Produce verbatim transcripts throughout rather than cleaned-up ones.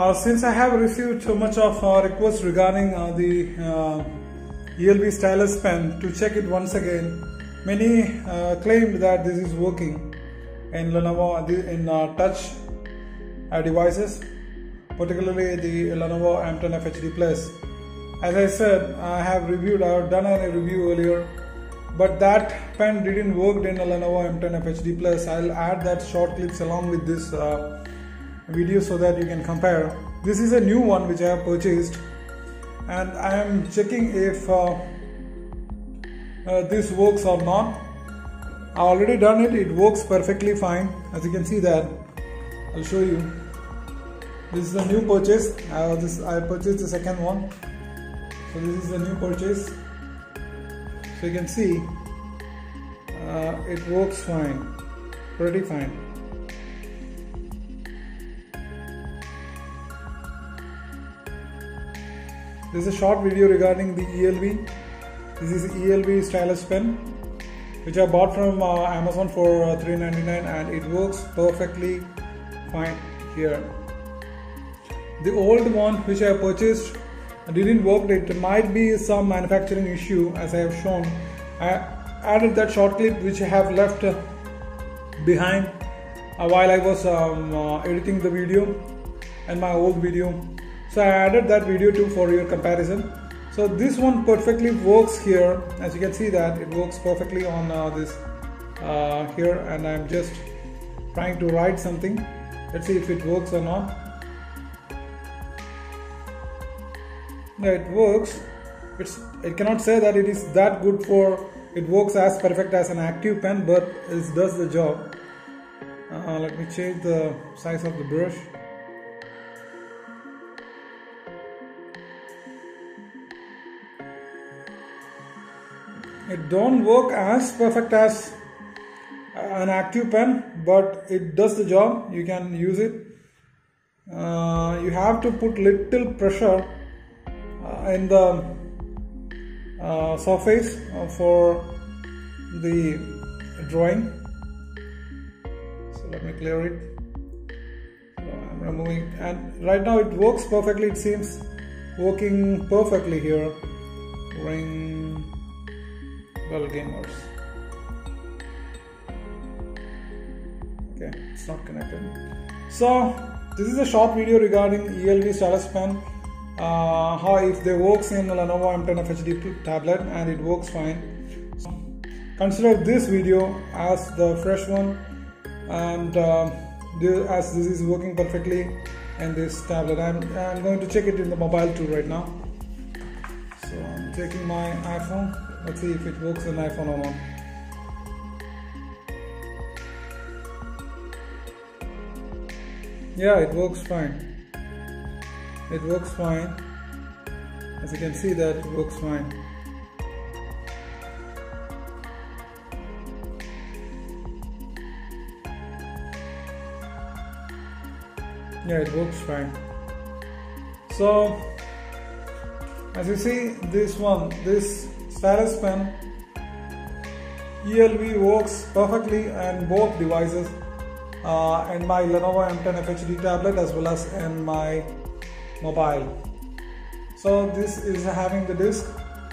uh, since I have received so much of uh, requests regarding uh, the uh, E L V stylus pen to check it once again, many uh, claimed that this is working in Lenovo in uh, touch uh, devices, particularly the Lenovo M ten F H D plus. As I said, I have reviewed, I have done a review earlier, but that pen didn't work in a Lenovo M ten F H D plus. I'll add that short clips along with this uh, video so that you can compare. This is a new one which I have purchased, and I am checking if uh, uh, this works or not. I already done it, it works perfectly fine. As you can see that, I'll show you. This is a new purchase. Uh, this, I purchased the second one. So this is a new purchase. So you can see uh, it works fine, pretty fine. This is a short video regarding the E L V. This is E L V stylus pen, which I bought from uh, Amazon for uh, three ninety-nine, and it works perfectly fine here. The old one which I purchased didn't work. It might be some manufacturing issue, as I have shown. I added that short clip which I have left uh, behind uh, while I was um, uh, editing the video and my old video. So I added that video too for your comparison. So this one perfectly works here. As you can see that it works perfectly on uh, this uh, here, and I'm just trying to write something. Let's see if it works or not. Yeah, it works. It's it cannot say that it is that good for it works as perfect as an active pen, but it does the job. Uh, let me change the size of the brush. It don't work as perfect as an active pen, but it does the job. You can use it. Uh, you have to put little pressure uh, in the uh, surface uh, for the drawing. So let me clear it. So I'm removing, and right now it works perfectly. It seems working perfectly here. Ring well gamers. Okay, it's not connected. So this is a short video regarding E L V stylus pen. Uh, how if they works in Lenovo M ten F H D tablet, and it works fine. So consider this video as the fresh one, and uh, as this is working perfectly in this tablet. I'm, I'm going to check it in the mobile too right now. So I'm taking my iPhone. Let's see if it works on iPhone or not. Yeah, it works fine. It works fine. As you can see that it works fine. Yeah, it works fine. So as you see, this one, this stylus pen E L V works perfectly on both devices, uh, in my Lenovo M ten F H D tablet as well as in my mobile. So this is having the disc.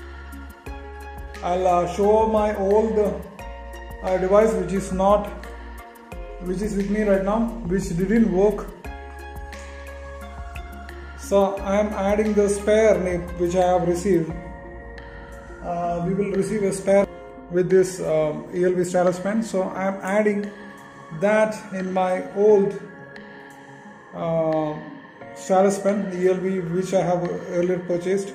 I'll uh, show my old uh, device which is not, which is with me right now, which didn't work. So I am adding the spare nib which I have received. Uh, we will receive a spare with this um, E L V stylus pen. So I am adding that in my old uh, stylus pen, the E L V which I have earlier purchased,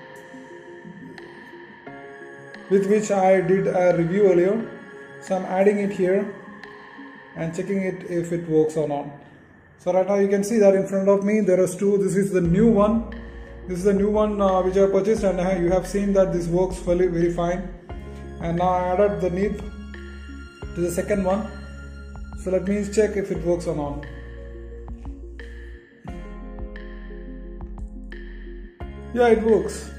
with which I did a review earlier. So I'm adding it here and checking it if it works or not. So right now you can see that in front of me there is two. This is the new one. This is the new one uh, which I purchased, and uh, you have seen that this works very, very fine. And now I added the nib to the second one. So let me check if it works or not. Yeah, it works.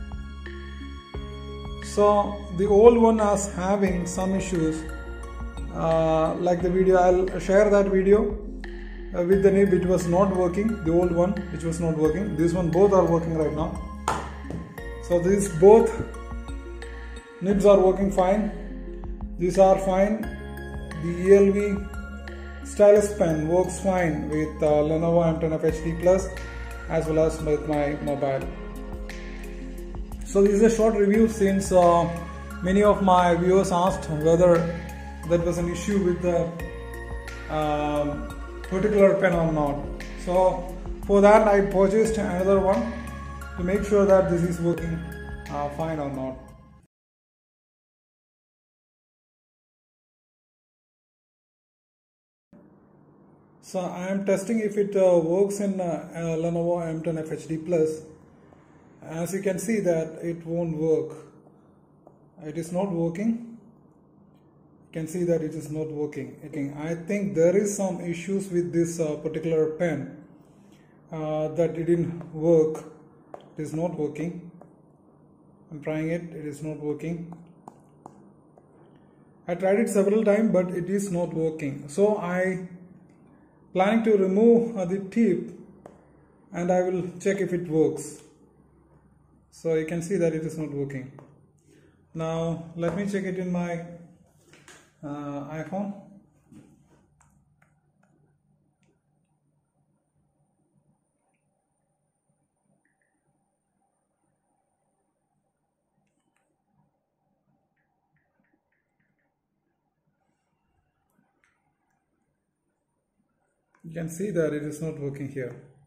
So the old one is having some issues, uh, like the video. I'll share that video uh, with the nib it was not working, the old one which was not working. This one, both are working right now. So these both nibs are working fine. These are fine. The E L V stylus pen works fine with uh, Lenovo M ten F H D plus as well as with my mobile. So this is a short review, since uh, many of my viewers asked whether there was an issue with the uh, particular pen or not. So for that I purchased another one to make sure that this is working uh, fine or not. So I am testing if it uh, works in uh, uh, Lenovo M ten F H D plus. As you can see that it won't work. It is not working. You can see that it is not working. I think there is some issues with this uh, particular pen uh, that it didn't work. It is not working. I'm trying it. It is not working. I tried it several times, but it is not working. So I planning to remove uh, the tip, and I will check if it works. So you can see that it is not working. Now let me check it in my uh, iPhone. You can see that it is not working here.